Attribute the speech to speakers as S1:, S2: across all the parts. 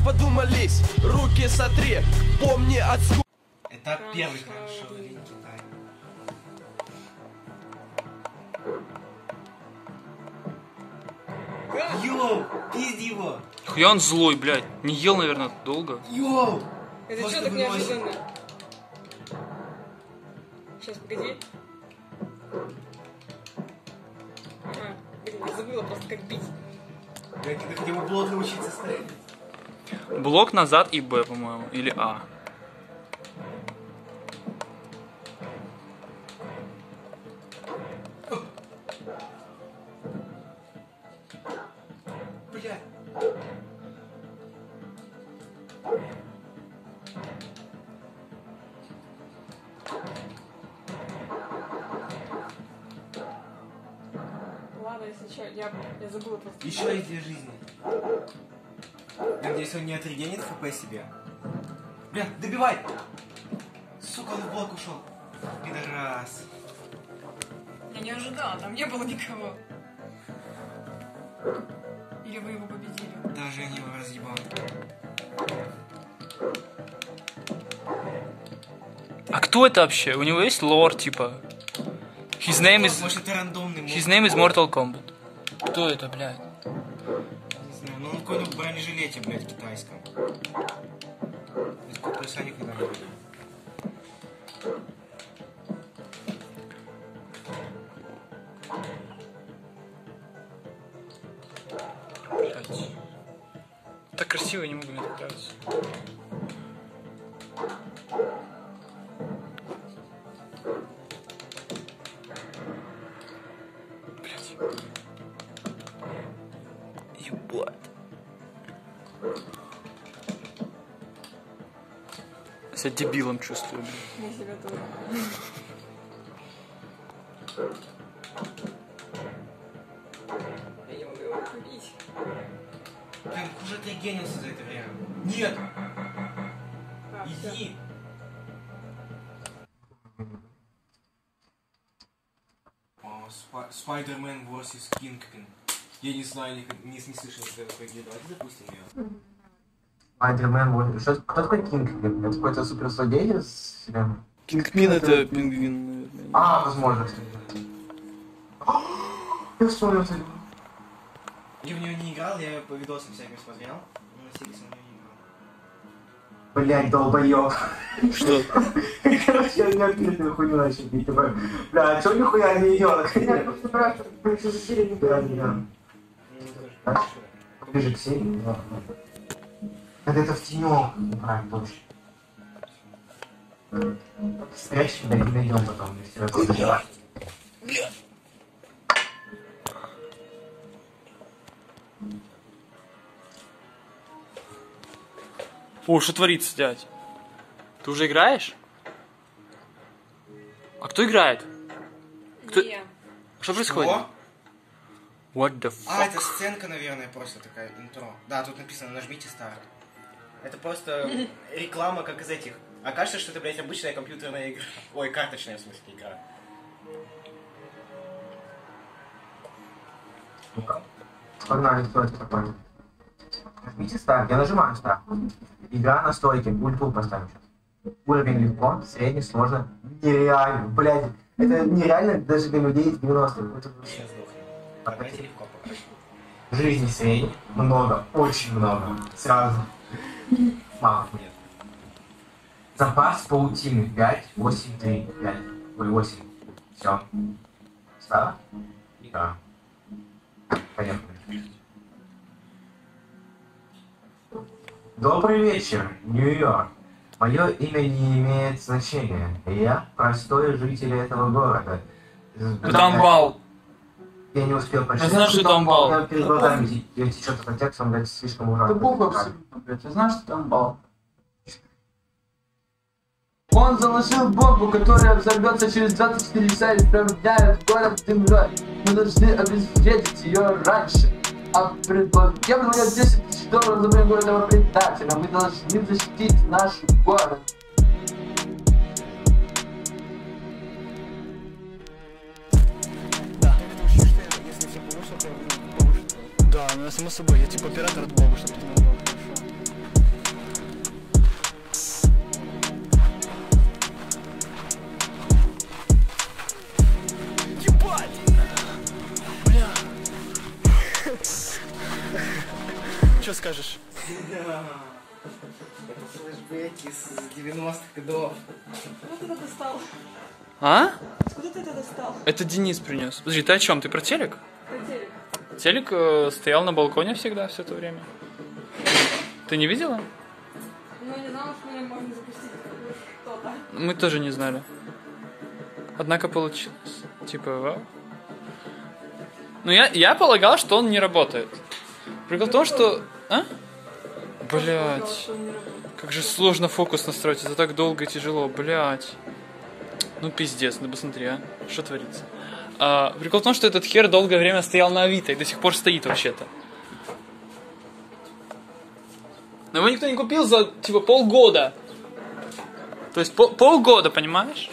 S1: подумались, руки сотри, помни от скуки.
S2: Это первый хорошо, Китай. Йоу, пизди его.
S3: Хуя он злой, блядь. Не ел, наверное, долго.
S2: Йоу.
S4: Это что так неожиданно? Сейчас, погоди. Ага, блин, я забыла просто как бить.
S2: Блядь, ты хотел бы блок научиться ставить.
S3: Блок назад и Б, по-моему. Или А.
S2: Блядь.
S4: Ладно, если что, я забыла просто.
S2: Еще есть 2 жизни. Я надеюсь, он не отрегенит хп себе. Бля, добивай! Сука, он в блок ушел. Пидорас.
S4: Я не ожидала, там не было никого. Или вы его победили?
S2: Даже я не его разъебал.
S3: А кто это вообще? У него есть лор, типа. His name is...
S2: Может, это рандомный мод.
S3: His name is Mortal Kombat. Кто это, блядь?
S2: Не знаю, ну он какой-то в бронежилете, блядь, китайском. Без плюса никогда не видел.
S3: Блядь. Так красиво, я не могу, мне так нравится. Блядь. Ебать. Я себя дебилом чувствую, блядь.
S4: Я себя тоже. Я не могу его побить.
S2: Блин, уже отрегенился за это время. Нет!
S4: А, всё.
S2: Иди! Spider-Man vs. Kingpin. Я не знаю, не слышал никогда такой игры. Давайте запустим ее.
S5: Spider-Man, вот. Что, кто такой Кингпин? Это какой-то суперзлодей из вселенной?
S3: Кингпин это пингвин, наверное.
S5: А, возможно, кстати. Я вспомнил это.
S2: Я в нее не играл, я по видосам всяким смотрел. Но на Сирисе в нее не играл.
S5: Блять, долбоёб.
S3: Что?
S5: Короче, я не открытую хуйню начал бить. Бля, чё нихуя не идёт? Я просто спрашиваю, почему за серию не играл. Ближе к серии? Да. Это в тенёк. Правильно, точно. Спрячься, да, не найдём потом.
S3: Бля. О, что творится, дядь? Ты уже играешь? А кто играет? Кто...
S4: Не.
S3: Что происходит?
S2: Что?
S3: What the fuck?
S2: А, это сценка, наверное, просто такая, интро. Да, тут написано, нажмите старт. Это просто реклама, как из этих. А кажется, что это, блядь, обычная компьютерная игра. Ой, карточная, в смысле, игра.
S5: Погнали, кто это такой? Нажмите старт, я нажимаю старт. Игра на стойке, ульту поставим сейчас. Уровень легко, средний, сложно, нереально, блядь. Это нереально даже для людей из 90-х. Это вообще
S2: Сейчас сдохнем. Давайте легко пока.
S5: жизни средний, много, очень много, сразу. Мало.
S2: Нет.
S5: Запас паутины 5, 8, 3, 5. Ой, 8. Все. Стало? Да. Поехали. Добрый вечер, Нью-Йорк. Мое имя не имеет значения. Я простой житель этого города.
S3: Там бал.
S5: Я не успел прочитать.
S3: Я знаю, что там бал.
S5: Я перед глазами течет этот текст, он, блядь, слишком ужасный.
S6: Это буква абсолютно, блядь. Я знаю, что там бал. Он заложил бомбу, которая взорвется через 24 часа и променяет город в дымрой. Мы должны обезвредить ее раньше. Я предлагаю 10 тысяч долларов за бронь этого предателя. Мы должны защитить наш город.
S3: Да. Да, ну само собой, я типа оператор от Бога, чтобы ты понимал, хорошо. Что скажешь?
S2: Это флешбеки с 90-х годов.
S4: Откуда ты это достал?
S3: А?
S4: Откуда ты это достал?
S3: Это Денис принес. Подожди, ты о чем? Ты про телек?
S4: Хотели.
S3: Телек стоял на балконе всегда все это время. Ты не видела?
S4: Ну, не знала, что меня можно запустить что-то.
S3: Мы тоже не знали. Однако получилось. Типа, вау. Ну, я полагал, что он не работает. Прикол в том, что... А? Блять. Как же сложно фокус настроить. Это так долго и тяжело. Блять. Ну, пиздец. Ну, посмотри, а. Что творится? Прикол в том, что этот хер долгое время стоял на Авито и до сих пор стоит вообще-то. Но его никто не купил за, типа, полгода. То есть полгода, понимаешь?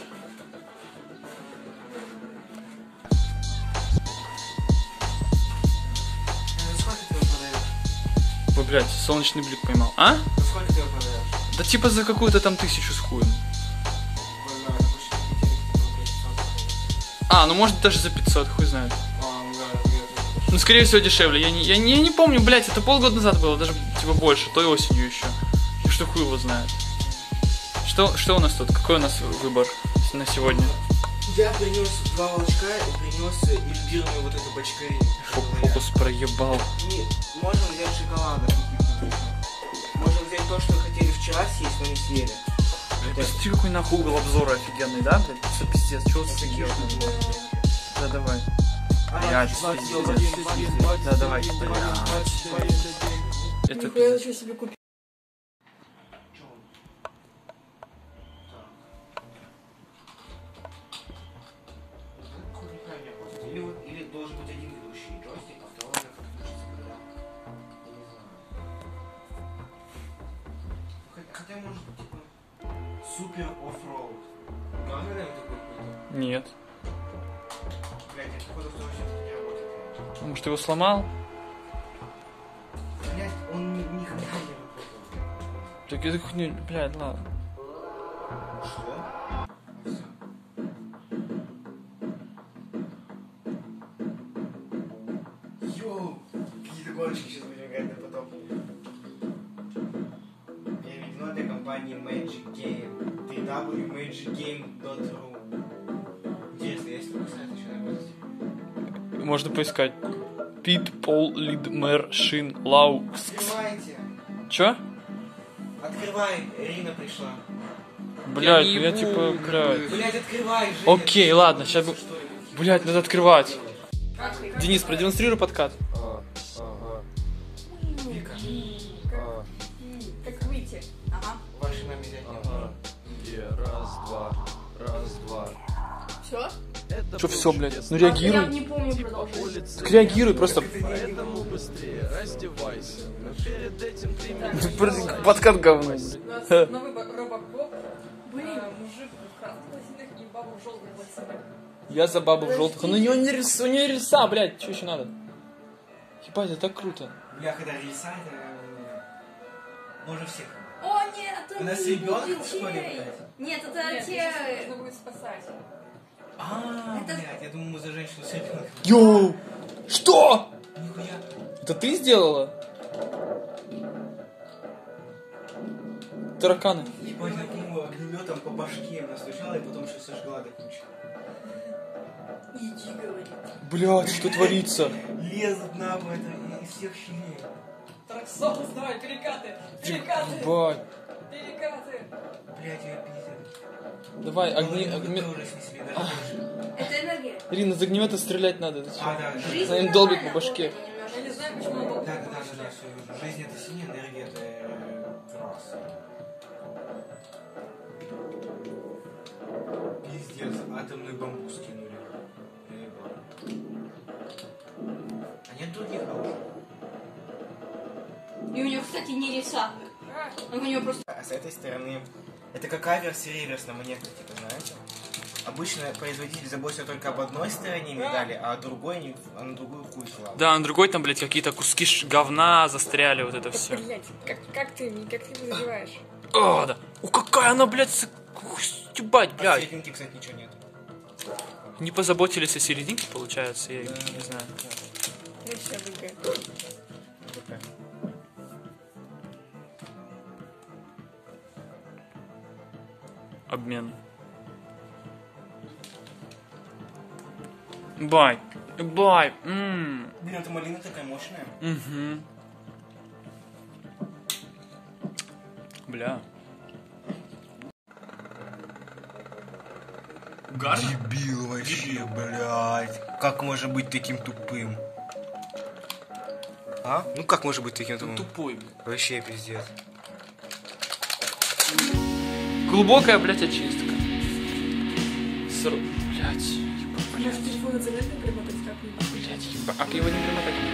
S2: Сколько ты его продаешь?
S3: Ой, блядь, солнечный блик поймал. А?
S2: Сколько ты его продаешь?
S3: Да типа за какую-то там 1000 с хуем. Ну может даже за 500, хуй знает. Ну, скорее всего, дешевле. Я не помню, блядь, это полгода назад было, даже типа больше, той осенью еще. И что хуй его знает. Что у нас тут? Какой у нас выбор на сегодня?
S2: Я принес 2 волчка и принес имбирную вот эту бочкарину.
S3: Фокус проебал.
S2: И можно взять шоколада. Можно взять то, что хотели вчера съесть, но не съели.
S3: Посмотри, какой нахуй угол обзора офигенный, да, блядь? Все пиздец, чего ты такие? Да, давай. Блядь, пиздец. Да, давай. Блядь. Это
S4: Нихуя
S3: пиздец.
S4: зачем себе купить?
S2: Или должен быть один ведущий джойстик, а второй как включится, когда... Я не знаю. Хотя может быть типа... Супер оффроуд. Говорили такой какой-то?
S3: Нет.
S2: Блядь, я походу в том, что не работает.
S3: Может, ты его сломал?
S2: Блядь, он ни хрена не работает.
S3: Так это хуйня, блядь, ладно.
S2: Что? Йоу! Какие-то гоночки сейчас будем играть на потом. Переведено для компании Magic Game. www.magicgame.ru. Интересно, есть такой сайт еще на месте?
S3: Можно поискать. Пит, Пол, Лидмер, Шин, Лау.
S2: Открывайте!
S3: Чё?
S2: Открывай! Ирина пришла.
S3: Блядь,
S2: не
S3: я
S2: ебу,
S3: типа, блядь.
S2: Блядь, открывай, Женя!
S3: Окей, ладно, сейчас... Блядь, надо открывать.
S4: Как ты?
S3: Денис, продемонстрируй подкат.
S2: Вика,
S4: Как выйти? Ага.
S2: вашей маме взять не нужно.
S7: Раз, два.
S4: Все?
S3: Чё все, блядь? Ну
S4: Я
S3: реагируй.
S4: не помню продолжение.
S3: Так реагируй, просто...
S7: Поэтому быстрее раздевайся. Но перед этим ты
S3: Подкат говно.
S4: У нас новый робокоп. Блин, мужик в красных лосинах и баба в желтых лосинах.
S3: Я за бабу в желтых. Ну у нее рельса, блядь, что еще надо? Ебать, это так круто.
S2: Бля, когда рельса, это... Можно всех.
S4: О, нет, это
S2: У нас
S4: не
S2: ребенок в
S4: детей.
S2: школе, блядь.
S4: Нет, это
S8: Нет,
S4: те...
S8: сейчас нужно будет спасать.
S2: Блядь, я думаю, мы за женщину с ребенком.
S3: Йоу! Что?
S2: Нихуя.
S3: Это ты сделала? Тараканы.
S2: Ебать, я ему огнеметом по башке настучала и потом еще сожгла до кучи.
S4: Иди, говорит.
S3: Блядь, что творится?
S2: Лезут нахуй это из всех щелей.
S8: Траксос, давай, перекаты! Перекаты!
S3: Ебать.
S8: Перекаты!
S2: Блядь, ее пиздят.
S3: Давай, огнемет.
S2: Тоже снесли, даже больше.
S4: Это энергия.
S3: Ирина, из огнемета стрелять надо.
S2: Да.
S4: Жизнь
S3: Им долбит
S4: нормально
S3: по башке.
S4: работает немножко.
S8: Я не знаю, почему он
S2: Да, все вижу. Жизнь это синяя, энергия это красная. Пиздец, атомную бомбу скинули. А нет других оружий?
S4: И у нее, кстати, не риса. У нее просто...
S2: А с этой стороны это как аверс и реверс на монетке, типа, знаете? Обычно производитель заботится только об одной стороне медали, а другой, а на другую хуй слава.
S3: Да, на другой там, блядь, какие-то куски говна застряли, вот это все.
S8: Блять, как ты его задеваешь?
S3: О, да. О, какая она, блядь, ебать,
S2: А в
S3: блядь.
S2: серединке, кстати, ничего нет.
S3: Не позаботились о серединке, получается, я не знаю.
S8: Ну все, выиграю.
S3: Обмен. Бай. Бай.
S2: Блин, эта малина такая мощная.
S3: Угу. Бля.
S2: Дебил вообще, блядь. Как можно быть таким тупым? А? Ну как можно быть таким тупым?
S3: Тупой, блядь.
S2: Вообще пиздец.
S3: Глубокая, блядь, очистка. Блядь.
S8: Может, телефон заметно примотать как-нибудь?
S3: Блядь, еба. А его не примотать не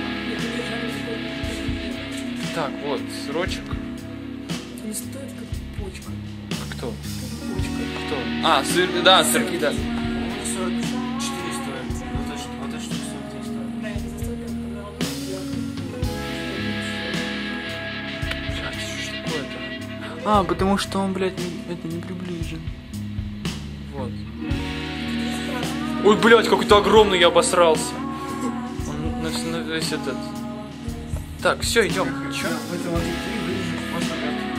S3: надо. Так, вот, сырочек.
S8: Не стоит как почка.
S3: Кто? Кто? А, сыр, да, сырки, да.
S2: 44 стоит. Вот это штука 43 стоит.
S8: Да, это за столько каналов.
S3: Блядь, что ж такое-то? А, потому что он, блядь, это не приближен. Вот. Ой, блядь, какой-то огромный, я обосрался. Он на весь этот. Так, все, идем. Че?
S2: В этом вот ты вырежешь просто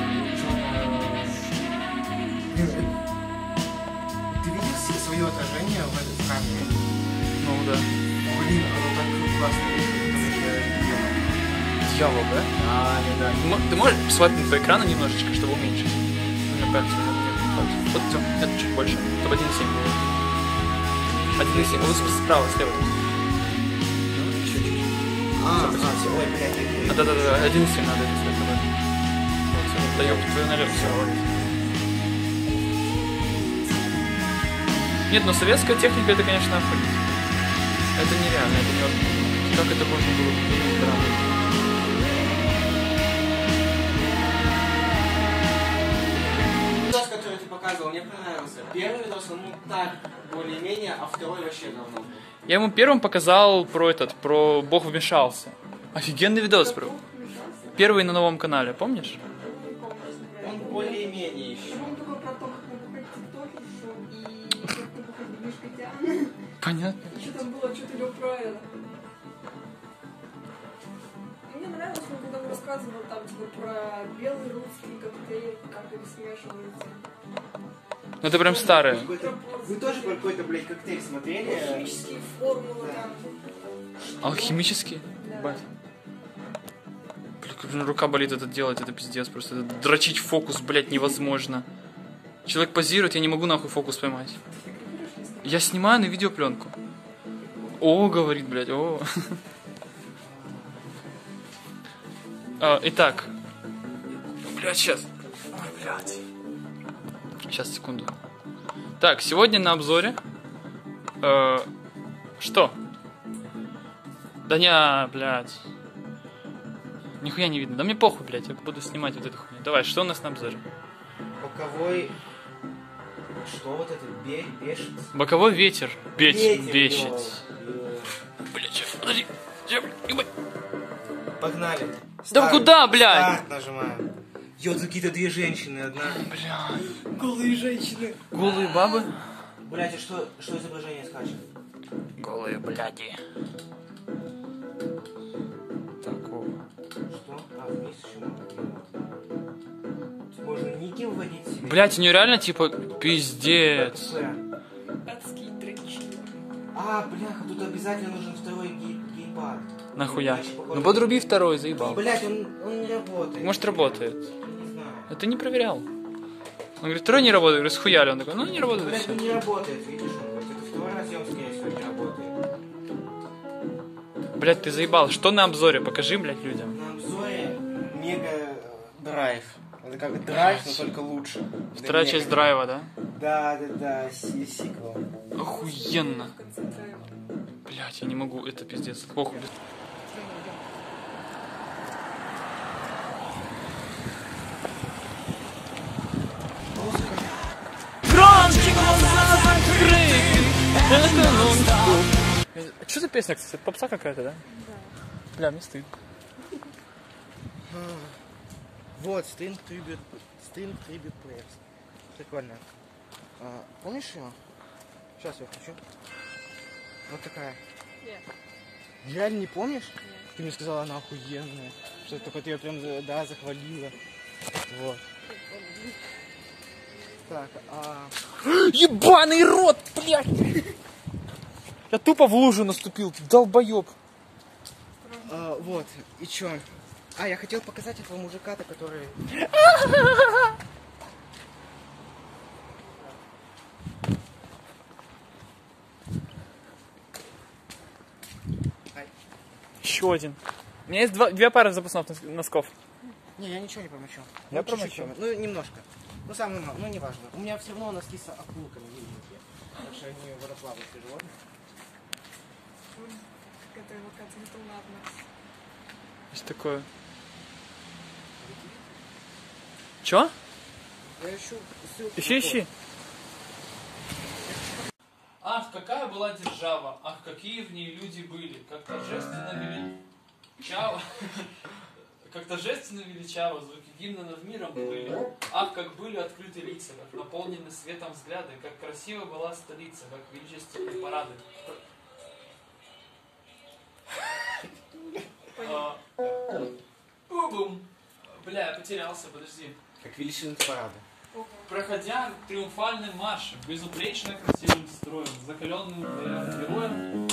S2: Ты видишь свое отражение в этой камере?
S3: Ну да.
S2: Блин, оно так классно выглядит.
S3: Дьявол, да?
S2: Да.
S3: Ты можешь свайпнуть по экрану немножечко, чтобы уменьшить? На пальце, на пальце. Вот все, это чуть больше. Чтобы 1.7 было. 1.7, вот справа, слева. Еще чуть-чуть.
S2: Ой, блядь,
S3: Да-да-да, 1.7 надо это сделать. Вот, все, даем твою налет, все. Нет, но советская техника, это, конечно, охуеть. Это нереально, это невозможно. Как это можно было сделать?
S2: Видос, который ты показывал, мне понравился. Первый видос, он так более-менее, а второй вообще говно.
S3: Я ему первым показал про Бог вмешался. Офигенный видос, бро. Первый на новом канале, помнишь?
S2: Он более-менее еще.
S8: Он только про то, как набухать тиктокершу и как набухать мишкотя.
S3: Понятно.
S8: Что там было, что-то лёг про это. Мне нравилось, когда он рассказывал там типа про белый русский коктейль, как их смешиваются.
S3: Ну это прям старое.
S2: Вы тоже какой-то, блядь, коктейль смотрели?
S8: Химические формулы там.
S3: Алхимический?
S8: Да.
S3: Бать. Блин, как же рука болит это делать, это пиздец просто. Это дрочить фокус, блядь, невозможно. Человек позирует, я не могу нахуй фокус поймать. Я снимаю на видеопленку. О, говорит, блядь, о. Итак. Блядь, сейчас. Ой, блядь. Сейчас, секунду. Так, сегодня на обзоре. Что? Да не, блядь. Нихуя не видно. Да мне похуй, блядь, я буду снимать вот эту хуйню. Давай, что у нас на обзоре?
S2: Боковой... Что вот это? Бешит?
S3: Боковой ветер.
S2: Ветер,
S3: Бечить.
S2: йоу.
S3: Блядь, сейчас, подожди.
S2: Погнали.
S3: Да куда, блядь?
S2: Старт нажимаем. Йо, тут какие-то две женщины, одна...
S3: Блядь.
S2: Голые женщины.
S3: Голые бабы?
S2: Блядь, а что изображение скачет?
S3: Голые бляди. Такого.
S2: Что? А, вниз еще можно. Можно ники вводить себе.
S3: Блядь, у нее реально типа пиздец.
S8: Адские дрочи.
S2: А, бляха, тут обязательно нужен второй геймпад.
S3: Нахуя?
S2: Иначе, похоже,
S3: Ну подруби второй, заебал.
S2: Блядь, он не работает.
S3: Может работает.
S2: Не знаю.
S3: А ты не проверял. Он говорит, второй не работает. Я говорю, схуяли. Он такой, ну не работает.
S2: Блядь,
S3: Все.
S2: он не работает, видишь? Вот это второй раз я скорее всего не работает.
S3: Блядь, ты заебал. Что на обзоре? Покажи, блядь, людям.
S2: На обзоре Мега Драйв. Это как драйв, но только лучше.
S3: Вторая
S2: Да,
S3: часть
S2: Мега.
S3: драйва, да?
S2: Да, сиквел.
S3: Охуенно.
S8: В конце драйва.
S3: Блядь, я не могу. Это пиздец. Похуй. Громче глаза закрыты. Это нон-стоп. Что за песня, кстати? Попса какая-то, да? Да. Бля, мне стыдно.
S2: Вот, String Tribute Players. Прикольно. Помнишь ее? Сейчас я включу. Вот такая.
S8: Нет.
S2: Реально не помнишь?
S8: Нет.
S2: Ты мне сказала, она охуенная. Что только ты ее прям, да, захвалила. Вот. Так,
S3: Ебаный рот, блядь! Я тупо в лужу наступил, долбоёб.
S2: вот, и чё? Я хотел показать этого мужика-то, который...
S3: Еще один. У меня есть две пары запасных носков.
S2: Не, я ничего не промочил.
S3: Я
S2: чуть-чуть
S3: промочил.
S2: Ну, немножко. Ну, самое мало, ну, неважно. У меня все равно носки с акулками, видите. Так что они водоплавающие животные.
S8: Это эвокация, это ладно.
S3: Есть такое. Чё?
S2: Я ищу ссылку.
S3: Ищи. Ах, какая была держава, ах, какие в ней люди были, как торжественно величаво, как торжественно величаво звуки гимна над миром были. Ах, как были открыты лица, как наполнены светом взгляды, как красива была столица, как величественные парады. Бум. Бля, я потерялся, подожди.
S2: Как величественные парады.
S3: Проходя триумфальным маршем, безупречно красивым строем, закаленным героем.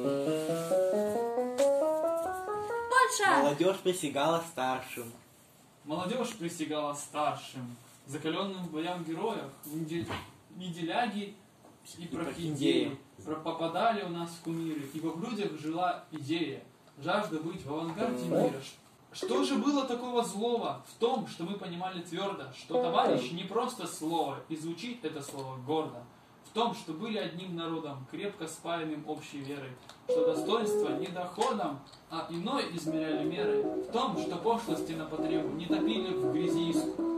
S2: Молодежь присягала старшим.
S3: Молодежь присягала старшим, закаленным в боям героях, неделяги и прохиндеи попадали у нас в кумиры, ибо в людях жила идея, жажда быть в авангарде мира. Что же было такого злого в том, что мы понимали твердо, что товарищ не просто слово, и звучит это слово гордо, в том, что были одним народом, крепко спаянным общей верой, что достоинство не доходом, а иной измеряли мерой, в том, что пошлости на потребу не топили в грязи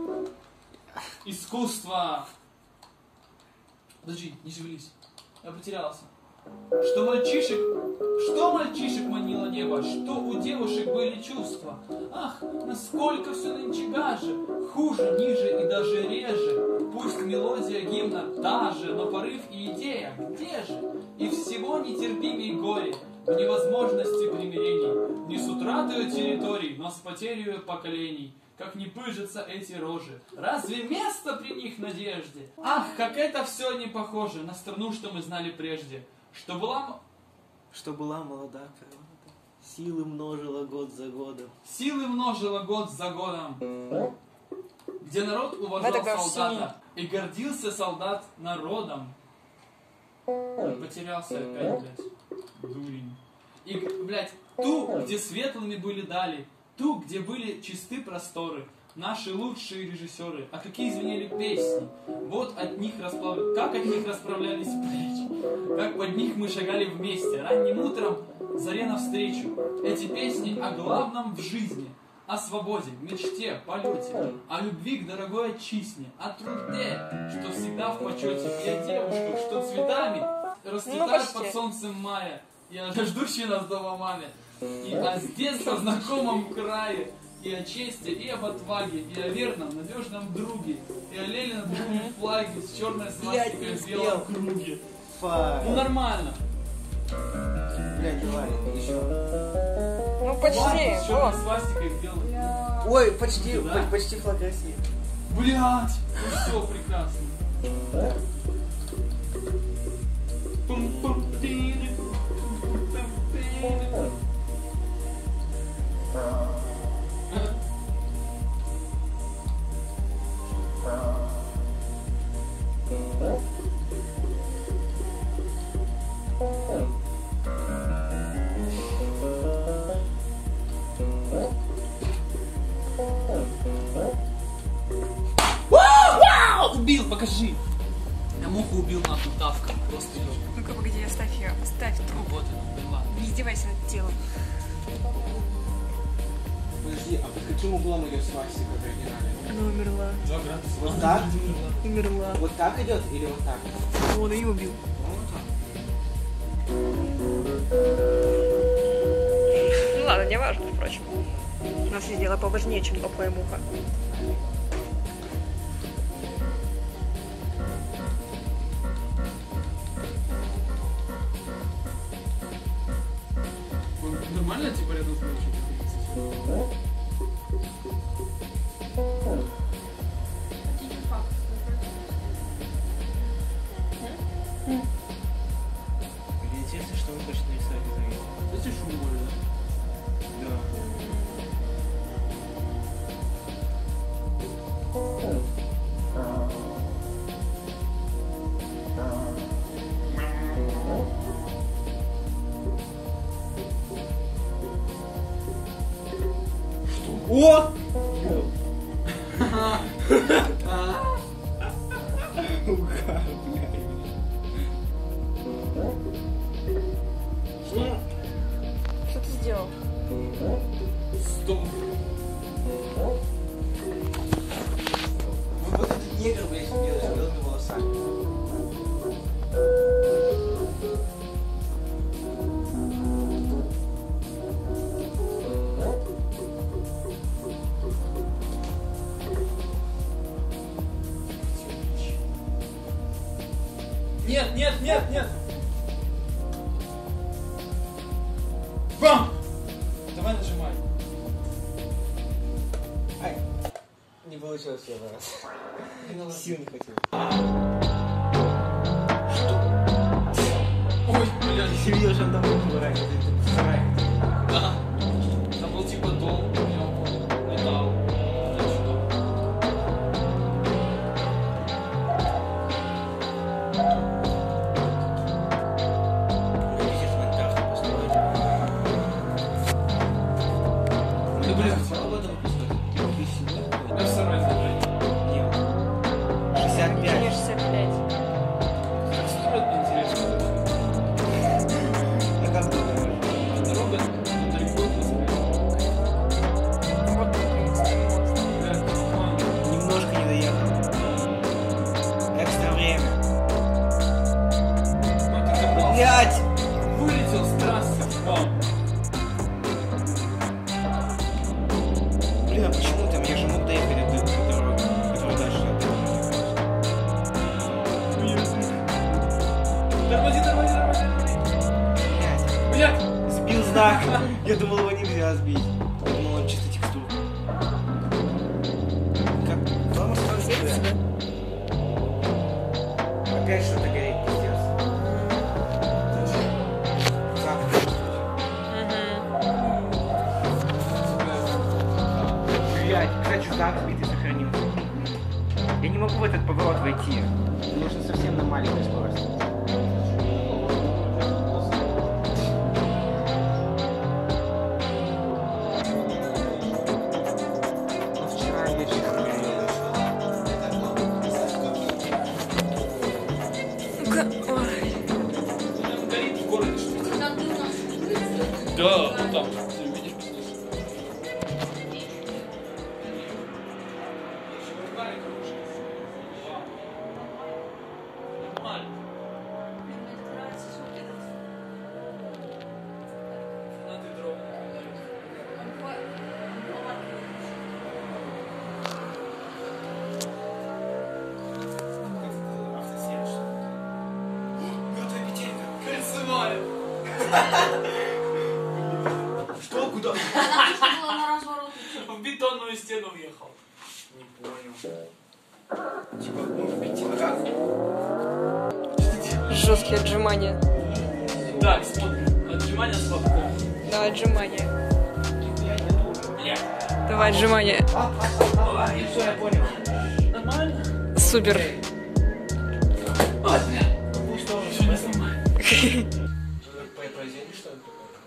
S3: искусства. Подожди, не шевелись, я потерялся. Что мальчишек манило небо, что у девушек были чувства. Ах, насколько все нынче гаже, хуже, ниже и даже реже. Пусть мелодия гимна та же, но порыв и идея где же? И всего нетерпимей горе в невозможности примирений, не с утратою территорий, но с потерей поколений. Как не пыжатся эти рожи. Разве место при них надежде? Ах, как это все не похоже на страну, что мы знали прежде. Что была
S2: молода природа, силы множила год за годом.
S3: Силы множила год за годом. Где народ уважал солдата и гордился солдат народом. Потерялся опять, блядь, дурень. И, блядь, ту, где светлыми были дали, ту, где были чисты просторы, наши лучшие режиссеры, а какие звенели песни. Вот от них как от них расправлялись плечи, как под них мы шагали вместе, ранним утром заре навстречу. Эти песни о главном в жизни, о свободе, мечте, полете, о любви к дорогой отчизне, о труде, что всегда в почете, и о девушках, что цветами расцветают под солнцем мая, и о ждущей нас дома маме, и о с детства знакомом крае, и о чести, и об отваге, и о верном, надежном друге, и о Ленином флаге с черной свастикой в белом круге. Ну нормально.
S2: Блядь, давай, еще.
S8: Ну почти,
S3: С черной свастикой в белом круге.
S2: Ой, почти,
S3: Да?
S2: почти флаг России.
S3: Блядь, ну все прекрасно. Убил, покажи. Я муху убил нахуй, тавка. Просто ее.
S8: Ну-ка, погоди, оставь ее, оставь труп.
S3: Вот она, была.
S8: Не издевайся над телом.
S2: Подожди, а под каким углом идет свастика в оригинале?
S8: Она умерла.
S3: 2 градуса.
S2: Вот так?
S8: Умерла.
S2: Вот так идет или вот так?
S8: Он ее убил. Ну ладно, не важно, впрочем. У нас есть дело поважнее, чем топая муха.
S3: Нормально, типа, рядом с мной?
S8: Что ты сделал?
S3: Стоп.
S2: Вот этот негр, блядь, белый, с белыми волосами.
S3: Нет, нет, нет, нет. Бам! Давай нажимай.
S2: Ай, не получилось в первый раз. Сил не хватило.
S3: Ой, блядь.
S2: Ты видел, что он там был в рай?
S3: Да. Там был типа дом, у него был металл.
S2: Ну, блин, мало года выпускать?
S3: Я все равно забрать.
S2: Нет. 65.
S8: Мне 65.
S3: Как строят, интересно.
S2: А как думаешь?
S3: Дорога далеко от нас.
S8: Вот
S3: Блядь, нормально.
S2: Немножко не доехал. Экстра время.
S3: Вот ты когда
S2: Блять!
S3: вылетел с трассы. Вау.
S2: Блин, а почему там? Я же мог доехать до той дороги, которая дальше.
S3: Тормози, тормози, тормози.
S2: Блять.
S3: Блядь.
S2: Сбил знак. Я думал, его нельзя сбить. Я думал, он чисто текстура. Как? Дома сразу сбили? Опять что-то горит, пиздец. Как это? Блять, кстати, знак сбитый сохранился. Я не могу в этот поворот войти. Нужно совсем на маленькой скорости. Вчера вечером я ел.
S3: Горит в городе что-то.
S8: Как ты у нас?
S3: Да, вот там. Ты видишь, послушай. Нормально.
S8: Мне нравится звук этот.
S3: Фанаты дрова. Кольцевали.
S2: Что? Куда?
S8: Она нужно было на разворот.
S3: В бетонную стену въехал.
S2: Не понял. Типа, ну, в пяти. А как?
S8: Жесткие отжимания.
S3: Да, отжимания с лобком.
S8: Да, отжимания.
S2: Я не думаю.
S3: Бля.
S8: Давай отжимания.
S2: И все, я понял.
S3: Нормально?
S8: Супер.
S3: Ой, бля.
S2: Пусть тоже.
S3: Все не сломай.
S2: Произвели что-то?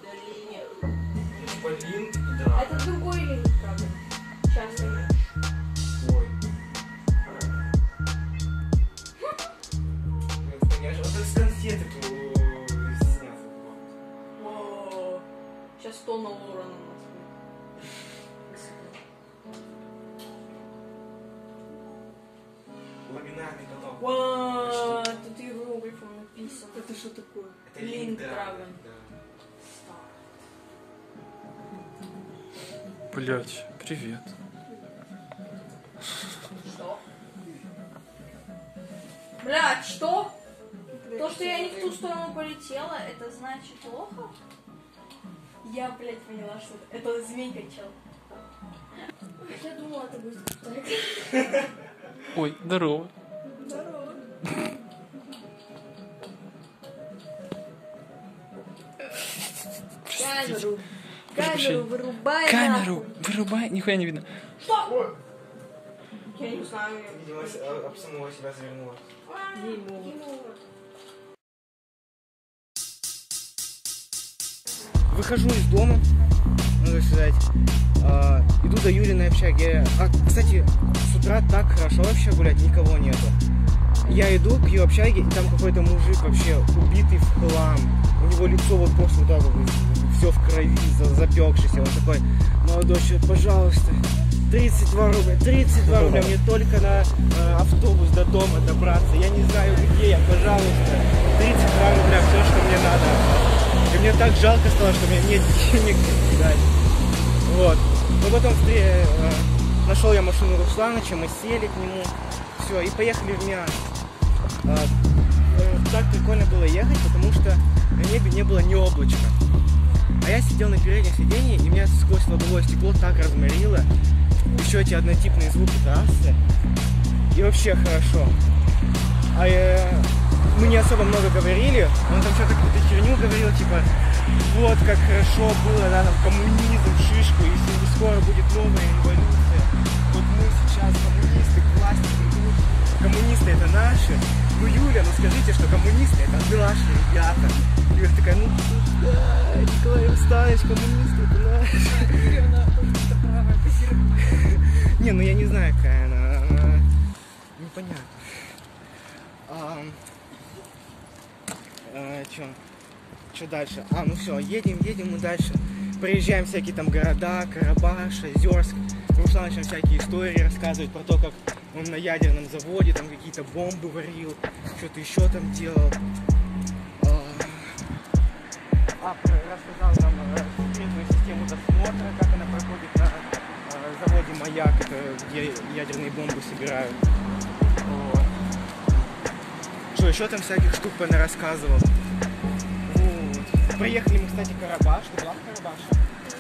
S2: Типа линк, да.
S8: Это другой линк, правда. Сейчас я.
S2: Ой. Конечно, вот это с конфеты снято.
S8: Сейчас 100 на лора на нас.
S2: Ламинарный каток.
S8: Вау, тут иероглифом написано. Это что такое?
S2: Это
S8: Линк
S2: Драгон,
S8: Драгон.
S2: да.
S3: Блять, привет.
S8: Что? Блядь, что? То, что я не в ту сторону полетела, это значит плохо? Я, блядь, поняла, что это змейка, чел. Я думала, это будет так.
S3: Ой, здорово.
S8: Здорово. Камеру. Камеру вырубай.
S3: Камеру вырубай, нихуя не видно.
S8: Что? Я не знаю.
S2: Видимо, об самого себя завернула. Выхожу из дома, ну, так сказать, иду до Юлиной общаги. Кстати, с утра так хорошо вообще гулять, никого нету. Я иду к ее общаге, и там какой-то мужик вообще убитый в хлам. У него лицо вот просто вот так вот, все в крови, запекшееся. Он такой: молодой человек, пожалуйста, 32 рубля, 32 рубля, мне только на автобус до дома добраться. Я не знаю, где я, пожалуйста. 32 рубля, все, что мне надо. И мне так жалко стало, что у меня нет денег дать. Вот. Но потом нашел я машину Русланыча, мы сели к нему, все, и поехали в Миас. Так прикольно было ехать, потому что на небе не было ни облачка. А я сидел на переднем сиденье, и меня сквозь лобовое стекло так разморило. Еще эти однотипные звуки трассы. И вообще хорошо. Мы не особо много говорили. Он там что-то какую-то херню говорил, типа, вот как хорошо было, да, там коммунизм, шишку, и скоро будет новая революция. Вот мы сейчас коммунисты, к власти придут. Коммунисты это наши. Ну, Юля, ну скажите, что коммунисты это наши ребята. Юля такая: ну да, Николай Рустамович, коммунисты это наши. Не, ну я не знаю, какая она непонятно. Что дальше? Ну все, едем мы дальше. Проезжаем всякие там города, Карабаш, Озерск. Руслан там всякие истории рассказывает про то, как он на ядерном заводе там какие-то бомбы варил, что-то еще там делал. Рассказал нам секретную систему досмотра, как она проходит на заводе «Маяк», это где ядерные бомбы собирают. Вот. Что еще там всяких штук рассказывал. Вот. Проехали мы, кстати, Карабаш. Ты была в Карабаше?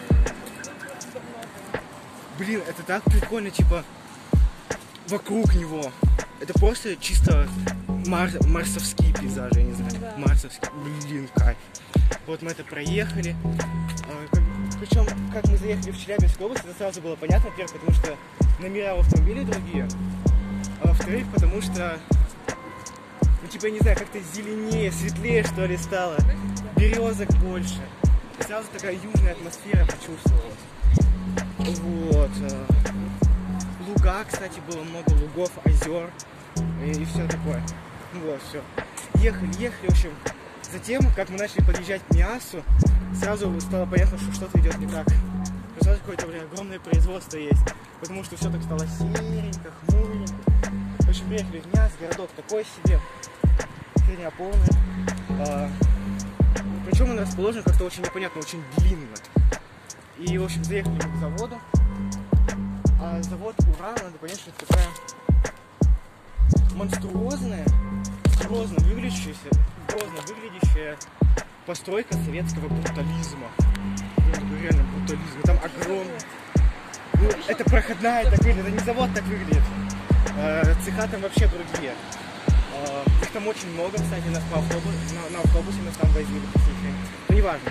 S2: Блин, это так прикольно, типа, вокруг него. Это просто чисто марсовские пейзажи, я не знаю. Да. Марсовские. Блин, кайф. Вот мы это проехали. Причем, как мы заехали в Челябинскую область, это сразу было понятно, во-первых, потому что номера у автомобилей другие. А во-вторых, потому что, ну, типа, я не знаю, как-то зеленее, светлее, что ли, стало. Березок больше. И сразу такая южная атмосфера почувствовалась. Вот. Луга, кстати, было много лугов, озер и все такое. Вот, все. Ехали, в общем. Затем, как мы начали подъезжать к Миасу, сразу стало понятно, что что-то идет не так. Сразу какое-то, огромное производство есть. Потому что все так стало серенько, хмуренько. В общем, приехали в Миас, городок такой себе. Херня полная. Причем он расположен как-то очень непонятно, очень длинно. И, в общем, заехали мы к заводу. А завод «Урал», надо понять, что это такая монструозная, грозно выглядящая постройка советского брутализма. Реально брутализм. Там огромный. Ну, это проходная так выглядит, это не завод так выглядит. Цеха там вообще другие. Их там очень много, кстати, нас на автобусе нас там возили. Ну, неважно.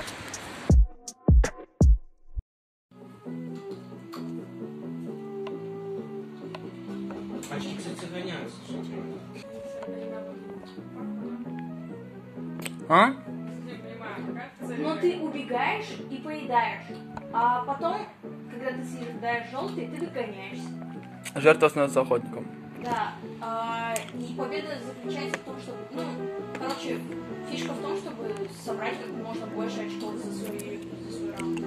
S2: Очки, кстати, сохраняются.
S3: А?
S8: Но ты убегаешь и поедаешь. А потом, когда ты съедаешь желтый, ты догоняешься.
S3: Жертва становится охотником.
S8: Да. И победа заключается в том, чтобы... Ну, короче, фишка в том, чтобы собрать как можно больше очков за свой раунд.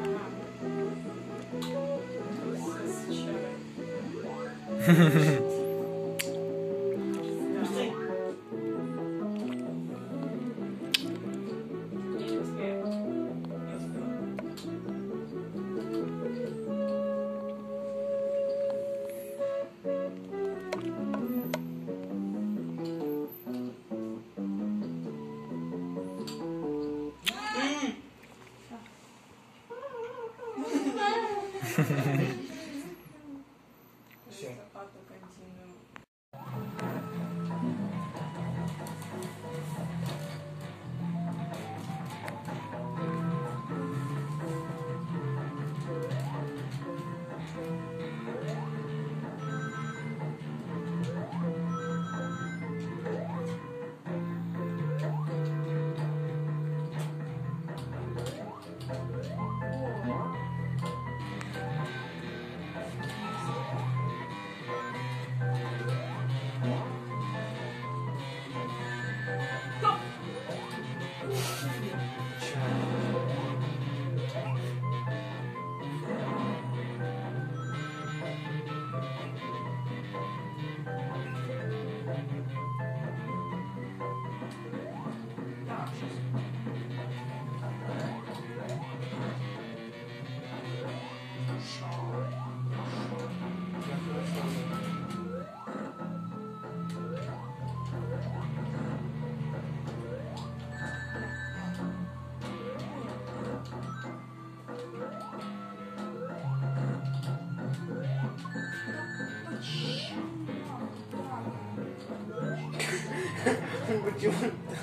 S2: Почему?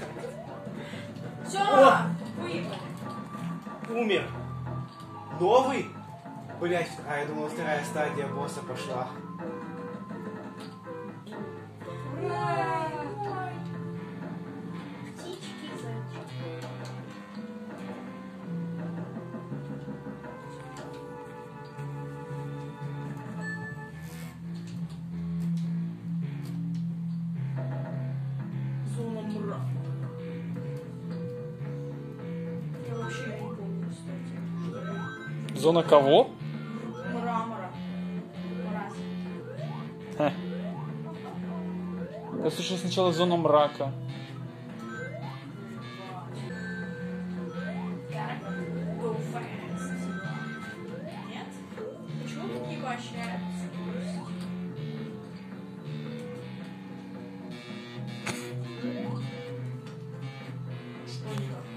S8: Все,
S2: О!
S8: выебали.
S2: Умер. Новый? Блять, а я думал, вторая стадия босса пошла.
S8: Ура! Птички, зайчики. Зона мрака. Я вообще не помню, кстати.
S3: Зона кого?
S8: Мрамора. Мразь.
S3: Ха. Я слышал сначала зона мрака.
S8: Go fast. Нет? Почему тут не поощряется? Что не так?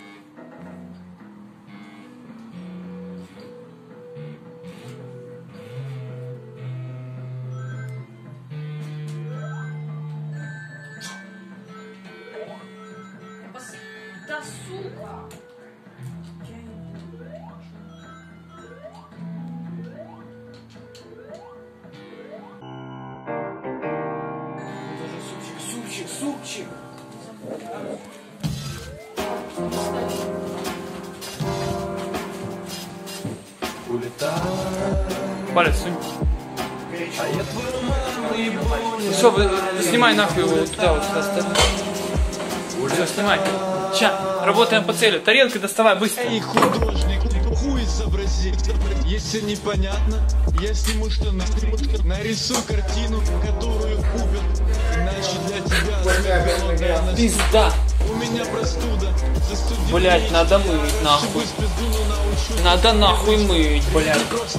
S8: Да сука! Я не понимаю.
S2: Даже супчик.
S3: Палец сунь. Все, снимай нахуй его туда, вот сюда ставь. Все, снимай. Ща, работаем по цели. Тарелки доставай быстро.
S9: Эй, художник, хуй изобрази. Если непонятно, я сниму штаны, нарисую картину, которую купят. Иначе для тебя голодная ночь.
S3: Пизда.
S9: У меня простуда. Застудил
S3: Блять,
S9: речь.
S3: надо мыть нахуй.
S9: Ошибусь в пизду, но научу.
S3: Надо нахуй мыть, блять.
S9: Просто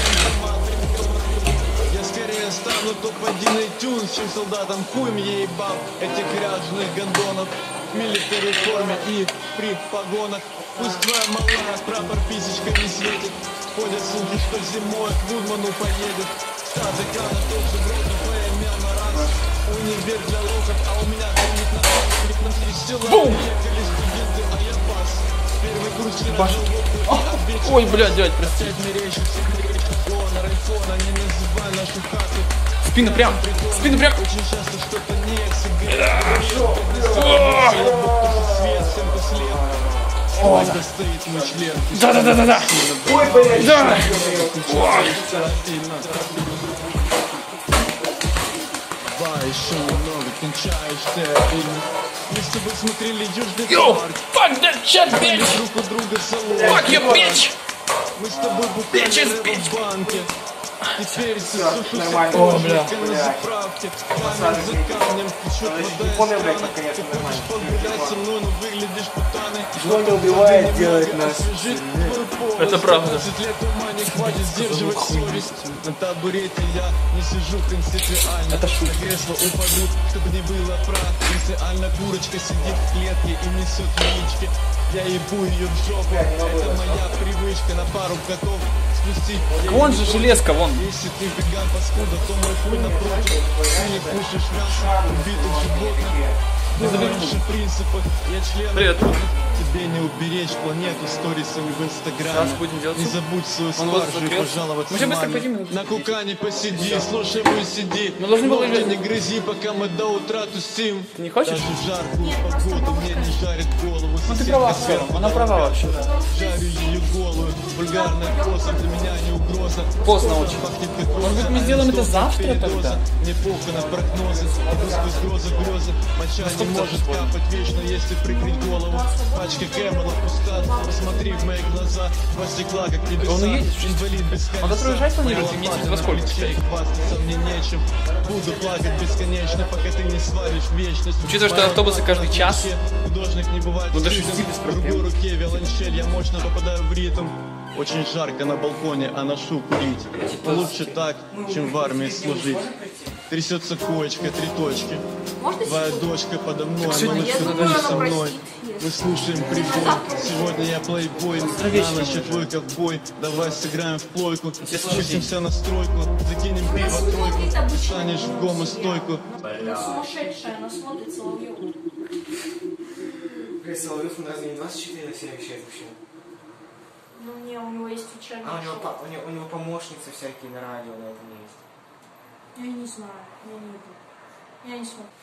S9: я скорее стану топ-1 iTunes, чем солдатом хуем ебал этих грязных гондонов в милитари форме и при погонах. Пусть твоя малая прапор писечка не светит. Ходят слухи, что зимой к Вудману поедет. Стазы крана тоже вроде поимел на раз. Универ для лохов, а у меня гонит на села. Ехали студенты, а я пас. Первый курс вчера.
S3: Ой, блядь, дядь, прости.
S9: Гонор айфона, не называй нашу хату.
S3: Спину прям. Спину прям.
S9: Очень часто что-то не свет, всем послед. Стоит мой член.
S3: Да.
S2: Ой, блядь.
S3: Да.
S9: Давай еще немного, кончаешь ты обильно. Мы с тобой смотрели Южный
S3: Yo,
S9: парк.
S3: fuck that shit,
S9: Были
S3: bitch.
S9: друг у друга салон.
S3: Fuck you, bitch.
S9: Мы с тобой
S3: Bitches,
S9: бухали
S3: bitch.
S9: в банке. Теперь сосушу
S2: нормально.
S3: О, бля.
S9: на заправке. Камень за камнем течет вода из
S2: помню, блядь,
S9: крана.
S2: как конец
S9: Ты
S2: нормально.
S9: хочешь погулять со мной, но выглядишь путаной.
S2: Что не убивает, делает нас.
S3: Это правда.
S9: 20 лет ума не хватит сдерживать совесть. На табурете я не сижу принципиально.
S3: Это шутка.
S9: На кресло упаду, чтобы не было прав. Принципиально курочка сидит в клетке и несет яички. Я ебу ее в жопу. Это моя привычка на пару готов спустить.
S3: Вон же железка, вон.
S9: Если ты веган, паскуда, то мой хуй напротив. Ты не кушаешь мясо убитых животных. Ты больше принципов, я член.
S3: Привет.
S9: Тебе не уберечь планету сторисами в Инстаграме.
S3: Сейчас будем делать
S9: Не
S3: суп.
S9: забудь свою
S3: Он вот
S9: спаржу и
S3: закрылся.
S9: пожаловаться
S3: Мы сейчас быстро
S9: маме.
S3: пойдем.
S9: На кукане посиди, слушай мой CD.
S3: Мы должны были
S9: Ногти
S3: идти.
S9: не грызи, пока мы до утра тусим.
S3: Ты не хочешь?
S9: Даже в жаркую погоду мне не жарит голову.
S3: Ну ты
S9: Соседка
S3: права,
S9: сверху
S3: Сфера. Она права вообще.
S9: жарю ее голую. Вульгарная коса для меня не угроза.
S3: Поздно очень.
S9: Пахнет как
S3: Может быть,
S9: роза,
S3: мы
S9: а
S3: сделаем
S9: не
S3: это
S9: стоп
S3: завтра
S9: передоза.
S3: тогда?
S9: Мне похуй на прогнозы. Иду сквозь грозы. Моча не может капать вечно, если прикрыть голову. Пачка Кэмела пуста. Посмотри в мои глаза. Два стекла, как небеса.
S3: Он уедет, что ли?
S9: Инвалид без колеса.
S3: Он который уезжать планирует?
S9: Моя
S3: Имеется в виду,
S9: лопата
S3: во сколько,
S9: на плече,
S3: кстати?
S9: хвастаться мне нечем. Буду плакать бесконечно, пока ты не свалишь в вечность.
S3: Учитывая, что
S9: Моя
S3: автобусы
S9: лопата
S3: каждый
S9: на
S3: час.
S9: плече. Художник не бывает
S3: Ну, до
S9: стыден.
S3: 6 без
S9: В
S3: проблем.
S9: другой руке виолончель, я мощно попадаю в ритм. Очень жарко на балконе, а ношу курить. Лучше так, чем в армии служить. Трясется коечка, 3 точки.
S8: Можно
S9: Твоя
S8: секунду?
S9: дочка подо мной,
S3: сегодня
S9: малышка,
S8: я
S9: ты
S8: думаю,
S9: со
S8: она
S9: мной.
S8: простит,
S9: Мы слушаем прибой. Сегодня я плейбой, на ночь я твой ковбой. Давай сыграем в плойку, спустимся на стройку, закинем пиво тройку, станешь в гомостойку.
S8: Она сумасшедшая, она смотрит Соловьев.
S2: Блядь, Соловьев, у нас не 24 на 7 вещает вообще.
S8: Ну, не, у него есть вечерний
S2: А,
S8: шоу.
S2: у него помощницы всякие на радио на этом есть.
S8: Я не знаю, я не иду. Я не смотрю.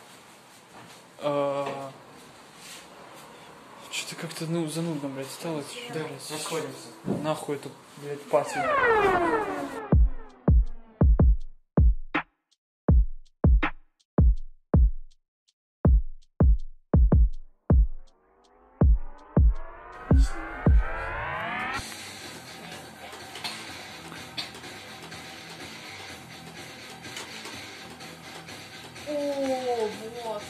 S3: Что-то как-то, ну, занудно, блядь, стало.
S2: Да, расходимся.
S3: Нахуй эту, блядь, пацан.
S8: О, вот.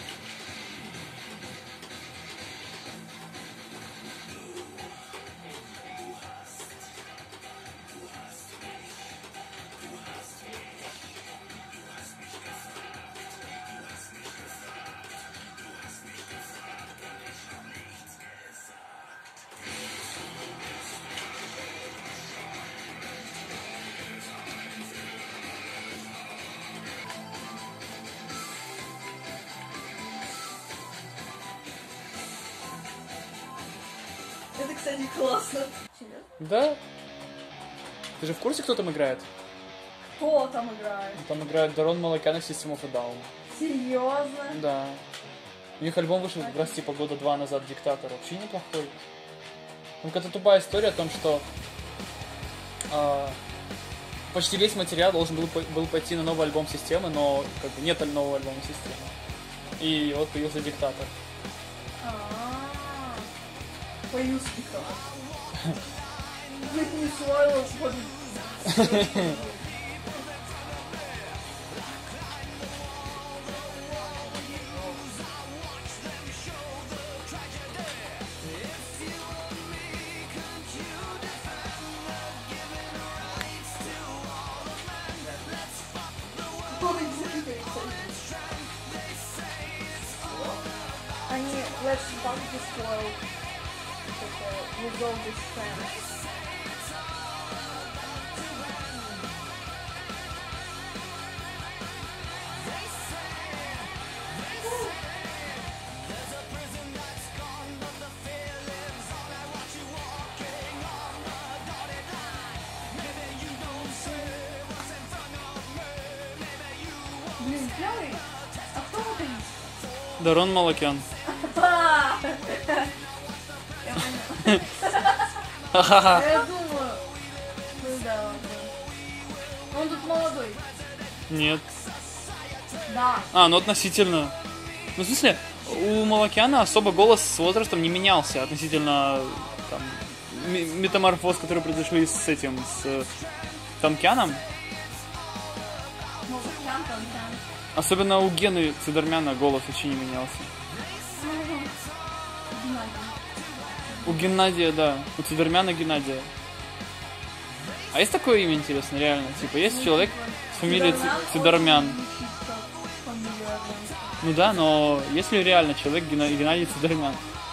S8: Это, кстати, классно.
S3: Да. Ты же в курсе, кто там играет?
S8: Кто там играет?
S3: Там играет Дарон Малакян и System of a Down.
S8: Серьезно?
S3: Да. У них альбом вышел как раз типа года 2 назад, Диктатор. Вообще неплохой. Там какая-то тупая история о том, что почти весь материал должен был пойти на новый альбом Системы, но как бы нет нового альбома Системы. И вот появился Диктатор.
S8: По-юски-то. Не славилась под... Они let's fuck this world. We go this friend. Блин, белый? А кто это есть?
S3: Дарон Малакян.
S8: Я думаю... Ну да, ладно. Он тут молодой.
S3: Нет.
S8: Да.
S3: Ну относительно. Ну, в смысле, у Малакяна особо голос с возрастом не менялся относительно там, метаморфоз, которые произошли с этим, с Тамкяном.
S8: Малакян, Тамкян.
S3: Особенно у Гены Цидермяна голос вообще не менялся. У Геннадия, да. У Цидермяна Геннадия. А есть такое имя, интересно, реально? Типа, есть человек с фамилией Цидермян. Ну да, но есть ли реально человек Геннадий Цидермян?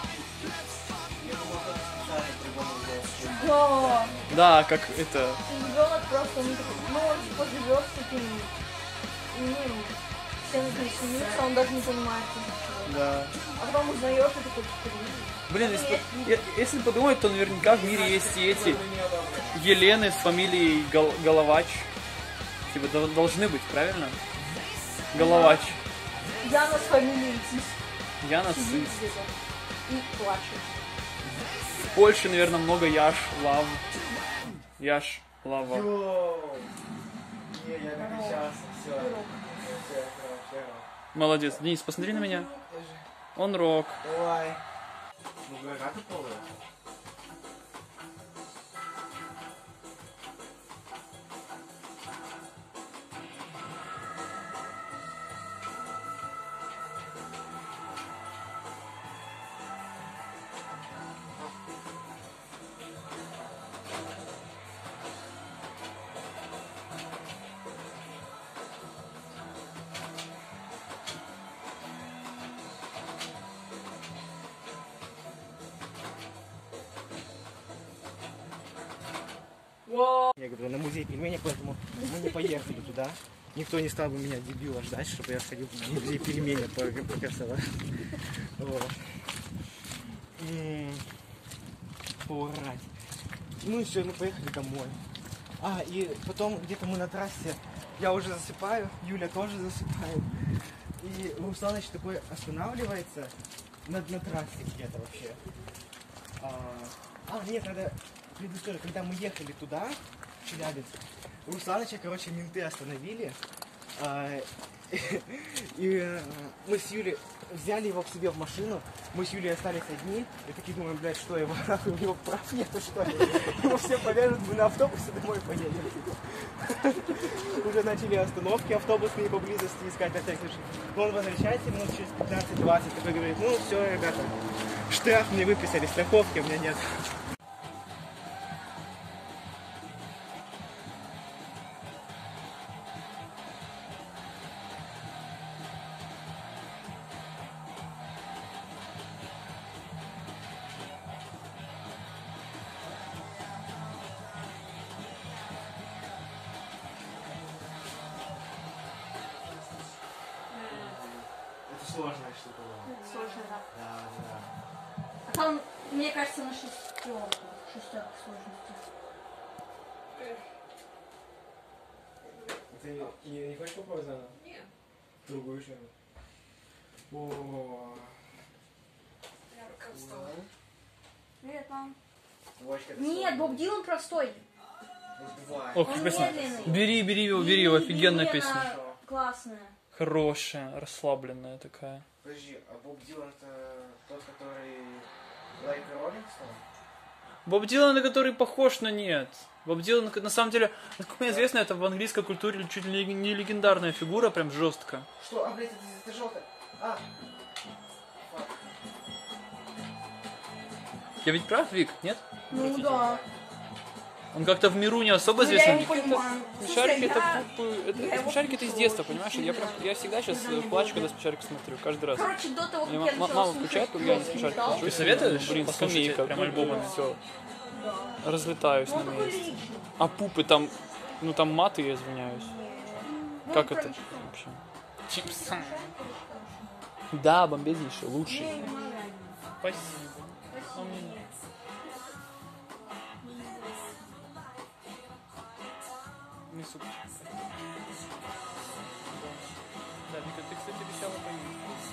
S8: Да.
S3: Да, как это...
S8: Ребенок просто, ну, он типа живет с таким, ну, всем присоединиться, он даже не понимает, что.
S3: Да.
S8: А потом узнаешь, и такой,
S3: блин, если подумать, то наверняка в мире есть и эти Елены с фамилией Головач. Типа должны быть, правильно? Головач.
S8: Яна с фамилией Цис.
S3: Яна Цис.
S8: И плачет.
S3: В Польше, наверное, много Яш Лав. Яш Лава.
S2: Не, я накачался, все.
S3: Молодец. Денис, посмотри на меня. Он рок.
S2: Давай. Ну, гранаты полые. Я говорю, на музей пельменей, поэтому мы не поехали туда. Никто не стал бы меня, дебила, ждать, чтобы я сходил в музей пельменей покрасовать. Вот. поурать. Ну и все, мы поехали домой. И потом где-то мы на трассе, я уже засыпаю, Юля тоже засыпает. И Русланыч такой останавливается на трассе где-то вообще. Нет, надо предысторию. Когда мы ехали туда, в Челябинск, Русланыча, короче, менты остановили. И мы с Юлей взяли его к себе в машину. Мы с Юлей остались одни. И такие думаем, блядь, что его, нахуй, у него прав нету, что ли? Его все повяжут, мы на автобусе домой поедем. Уже начали остановки автобусные поблизости искать на всякий случай. Он возвращается минут через 15-20, такой говорит, ну все, ребята, штраф мне выписали, страховки у меня нет. Это сложная штука была.
S8: Сложно, да.
S2: Да.
S8: А там, мне кажется, на шестерку сложности.
S2: Ты не хочешь попробовать заново?
S4: Нет.
S2: Другую еще. О.
S4: Я рука встала.
S8: Привет, мам.
S2: Вовочка, это
S8: Нет,
S2: сложно.
S8: Боб Дилан простой.
S2: Разбивай.
S3: Ох,
S8: Он
S3: песня.
S8: медленный.
S3: Бери его, офигенная
S8: Она
S3: песня.
S8: классная.
S3: Хорошая, расслабленная такая.
S2: Подожди, а Боб Дилан это тот, который Like a Rolling Stone?
S3: Боб Дилан, на который похож, но нет. Боб Дилан, на самом деле, насколько мне известно, это в английской культуре чуть ли не легендарная фигура, прям жестко.
S2: Что? Блядь, это желтое.
S3: Я ведь прав, Вик, нет?
S8: Ну да.
S3: Он как-то в миру не особо
S8: Ну, я
S3: известен.
S8: его понимаю.
S3: Смешарики
S8: Слушай,
S3: это смешарики это из детства, понимаешь? Я всегда сейчас плачу, когда смешарик смотрю, каждый раз.
S8: Короче, до того, как я начала
S3: Мама
S8: слушать
S3: включает, когда я
S8: Русский
S3: смешарик
S8: металл.
S3: включу.
S10: Ты советуешь
S3: Блин,
S10: послушать
S3: скамейка,
S10: прям альбомами?
S3: все. Разлетаюсь
S8: Ну,
S3: на
S8: такой
S3: месте.
S8: лиричный.
S3: А пупы там, ну там маты, я извиняюсь.
S8: Ну,
S3: Как
S8: прям
S3: это
S8: чисто.
S3: вообще?
S10: Чипсы.
S3: Да, бомбезнейший, лучший.
S8: Не, не могу.
S3: Спасибо.
S8: Спасибо.
S3: Не супчик. Да, Вика, ты, кстати, обещала поесть.